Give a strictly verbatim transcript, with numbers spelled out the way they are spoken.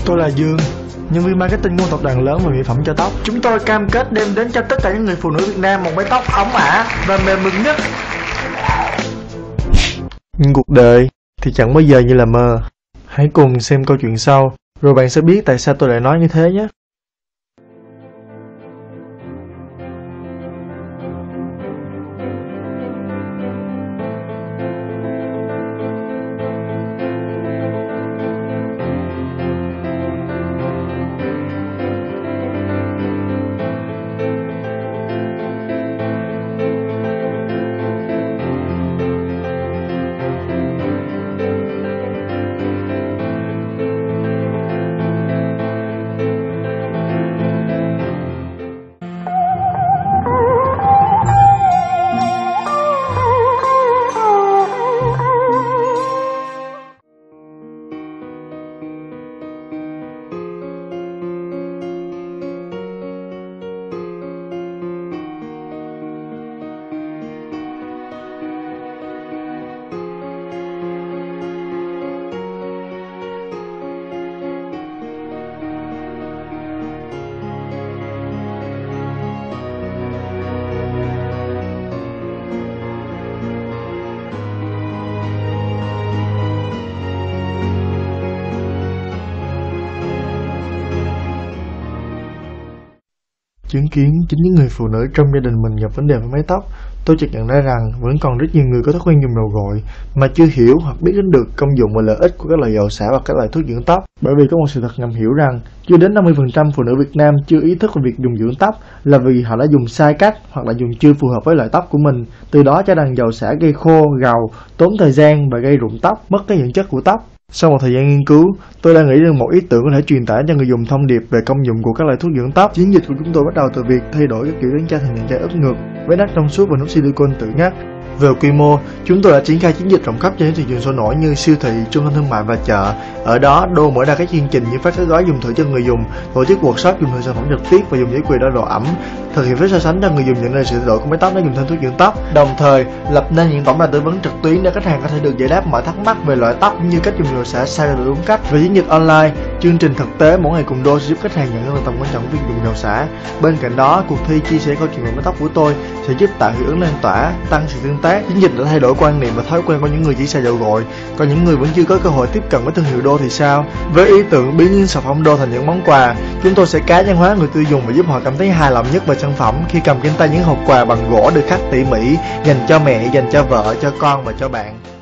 Tôi là Dương, nhân viên marketing của một tập đoàn lớn về mỹ phẩm cho tóc. Chúng tôi cam kết đem đến cho tất cả những người phụ nữ Việt Nam một mái tóc óng ả và mềm mượt nhất. Nhưng cuộc đời thì chẳng bao giờ như là mơ. Hãy cùng xem câu chuyện sau, rồi bạn sẽ biết tại sao tôi lại nói như thế nhé. Chứng kiến chính những người phụ nữ trong gia đình mình gặp vấn đề với mái tóc, tôi chợt nhận ra rằng vẫn còn rất nhiều người có thói quen dùng dầu gội mà chưa hiểu hoặc biết đến được công dụng và lợi ích của các loại dầu xả và các loại thuốc dưỡng tóc. Bởi vì có một sự thật ngầm hiểu rằng chưa đến năm mươi phần trăm phụ nữ Việt Nam chưa ý thức về việc dùng dưỡng tóc là vì họ đã dùng sai cách hoặc là dùng chưa phù hợp với loại tóc của mình. Từ đó cho rằng dầu xả gây khô, gầu, tốn thời gian và gây rụng tóc, mất cái dưỡng chất của tóc. Sau một thời gian nghiên cứu, tôi đã nghĩ được một ý tưởng có thể truyền tải cho người dùng thông điệp về công dụng của các loại thuốc dưỡng tóc. Chiến dịch của chúng tôi bắt đầu từ việc thay đổi các kiểu đánh chai thành những chai ướp ngược với nắp trong suốt và nút silicone tự ngắt. Về quy mô, chúng tôi đã triển khai chiến dịch rộng khắp trên những thị trường sôi nổi như siêu thị, trung tâm thương mại và chợ. Ở đó, Đô mở ra các chương trình như phát các gói dùng thử cho người dùng, tổ chức workshop dùng thử sản phẩm trực tiếp và dùng giấy quyền đo độ ẩm, thực hiện phép so sánh cho người dùng nhận ra sự thay đổi của mái tóc nếu dùng thêm thuốc dưỡng tóc. Đồng thời, lập nên những tổng đài tư vấn trực tuyến để khách hàng có thể được giải đáp mọi thắc mắc về loại tóc cũng như cách dùng dầu xả sao cho đúng cách. Về chiến dịch online, chương trình thực tế mỗi ngày cùng Đô sẽ giúp khách hàng nhận ra tầm quan trọng của việc dùng dầu xả. Bên cạnh đó, cuộc thi chia sẻ câu chuyện về mái tóc của tôi sẽ giúp tạo hiệu ứng lan tỏa, tăng sự tương tác. Chiến dịch đã thay đổi quan niệm và thói quen của những người chỉ xài dầu gội, còn những người vẫn chưa có cơ hội tiếp cận với thương hiệu Đô thì sao? Với ý tưởng biến những sản phẩm Đô thành những món quà, chúng tôi sẽ cá nhân hóa người tiêu dùng và giúp họ cảm thấy hài lòng nhất về sản phẩm khi cầm trên tay những hộp quà bằng gỗ được khắc tỉ mỉ, dành cho mẹ, dành cho vợ, cho con và cho bạn.